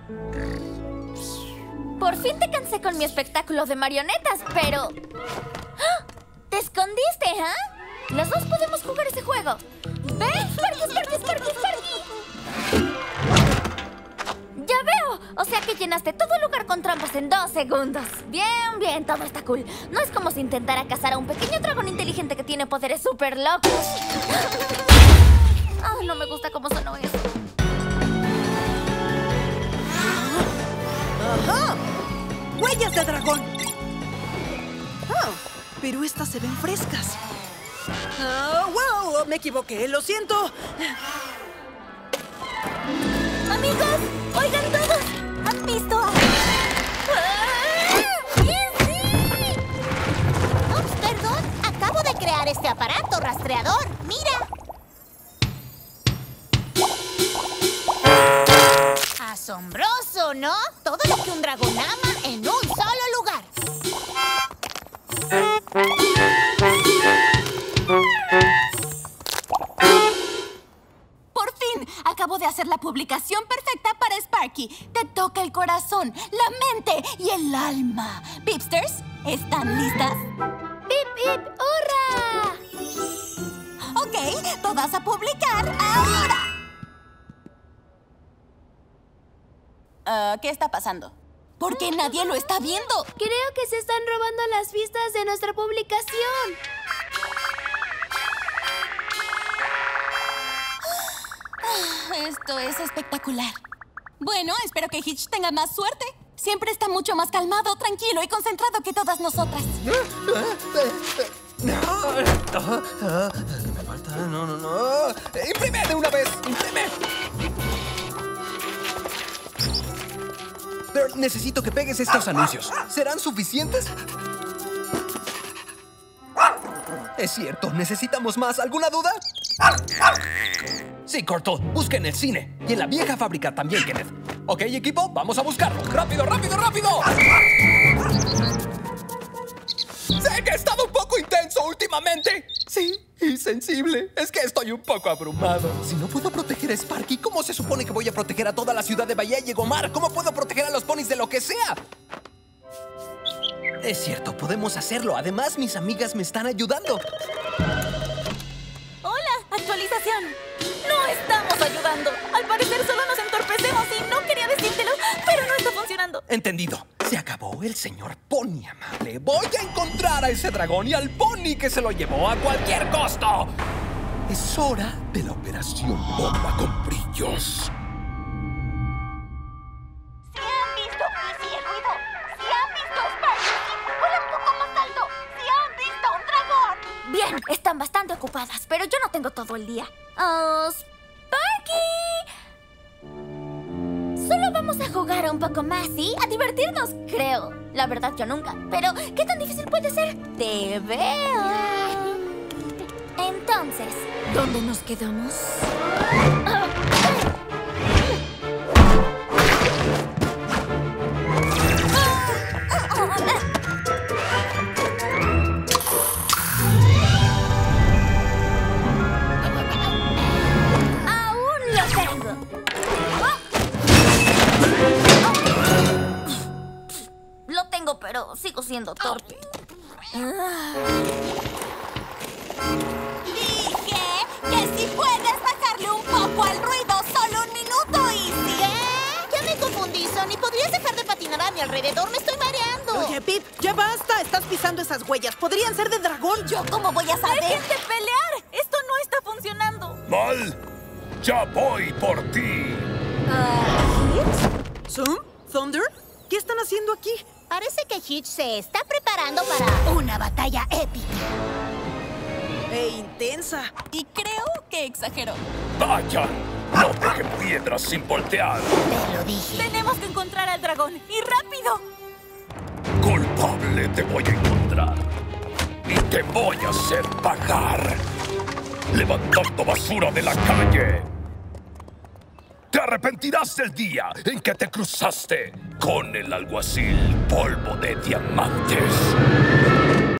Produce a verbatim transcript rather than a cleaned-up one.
Por fin te cansé con mi espectáculo de marionetas, pero... ¡Ah! ¡Te escondiste, ah! ¿eh? Los dos podemos jugar ese juego. ¡Ven! ¡Sparky, Sparky, Sparky, Sparky! ¡Ya veo! O sea que llenaste todo el lugar con trampas en dos segundos. Bien, bien, todo está cool. No es como si intentara cazar a un pequeño dragón inteligente que tiene poderes súper locos. ¡Ah! No me gusta cómo sonó eso. ¡Ajá! ¡Huellas de dragón! Oh, pero estas se ven frescas. Oh, ¡wow! Me equivoqué, lo siento. Amigos, oigan todos. ¿Han visto? ¡Ah! ¡Sí, sí! Ups, perdón. Acabo de crear este aparato rastreador. ¡Mira! Asombroso, ¿no? Todo lo que un dragón ama en un solo lugar. Por fin, acabo de hacer la publicación perfecta para Sparky. Te toca el corazón, la mente y el alma. Pipsters, ¿están listas? ¡Pip, pip! ¡Hurra! Ok, todas a publicar ahora. Uh, ¿Qué está pasando? ¿Por qué nadie lo está viendo? Creo que se están robando las vistas de nuestra publicación. Esto es espectacular. Bueno, espero que Hitch tenga más suerte. Siempre está mucho más calmado, tranquilo y concentrado que todas nosotras. Me falta... No, no, no. ¡Imprime de una vez! ¡Imprime! Pero necesito que pegues estos anuncios. ¿Serán suficientes? Es cierto, necesitamos más. ¿Alguna duda? Sí, Corto. Busca en el cine. Y en la vieja fábrica también, Kenneth. Ok, equipo, vamos a buscarlo. ¡Rápido, rápido, rápido! Sé que he estado un poco intenso últimamente. Sí, y sensible. Es que estoy un poco abrumado. Si no puedo proteger a Sparky, ¿cómo se supone que voy a proteger a toda la ciudad de Bahía y Egomar? ¿Cómo puedo proteger a los ponis de lo que sea? Es cierto, podemos hacerlo. Además, mis amigas me están ayudando. ¡Hola! ¡Actualización! ¡No estamos ayudando! Al parecer solo nos entorpecemos y no quería decírtelo, pero no está funcionando. Entendido. Se acabó el señor Pony amable. Voy a encontrar a ese dragón y al pony que se lo llevó a cualquier costo. Es hora de la operación bomba con brillos. ¿Sí han visto Pizzy el ruido? ¿Sí han visto Sparky? ¡Vuela un poco más alto! ¿Sí han visto un dragón? Bien, están bastante ocupadas, pero yo no tengo todo el día. ¡Oh, Sparky! Solo vamos a jugar un poco más, ¿sí? A divertirnos, creo. La verdad, yo nunca. Pero, ¿qué tan difícil puede ser? Te veo. Entonces, ¿dónde nos quedamos? Aún lo tengo. Lo tengo, pero sigo siendo torpe. Dije que si puedes bajarle un poco al ruido, solo un minuto, Izzy. ¿Qué? Ya me confundí, Sonny. ¿Podrías dejar de patinar a mi alrededor? Me estoy mareando. Oye, Pip, ya basta. Estás pisando esas huellas. Podrían ser de dragón. ¿Yo cómo voy a saber? ¡Dejen de pelear! ¡Esto no está funcionando! Mal, ya voy por ti. ¿Zoom? ¿Thunder? ¿Qué están haciendo aquí? Parece que Hitch se está preparando para una batalla épica. ¡E intensa! Y creo que exageró. Vayan, no dejen piedras sin voltear. Te lo dije. Tenemos que encontrar al dragón. ¡Y rápido! Culpable te voy a encontrar. Y te voy a hacer pagar. Levantando basura de la calle. Te arrepentirás del día en que te cruzaste con el alguacil polvo de diamantes.